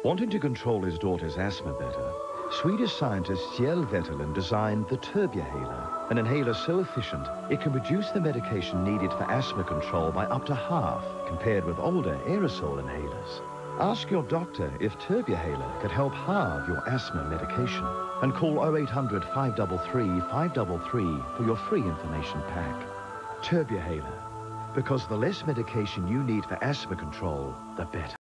Wanting to control his daughter's asthma better, Swedish scientist Kjell Wetterlund designed the Turbuhaler, an inhaler so efficient it can reduce the medication needed for asthma control by up to half compared with older aerosol inhalers. Ask your doctor if Turbuhaler could help halve your asthma medication and call 0800 533 533 for your free information pack. Turbuhaler, because the less medication you need for asthma control, the better.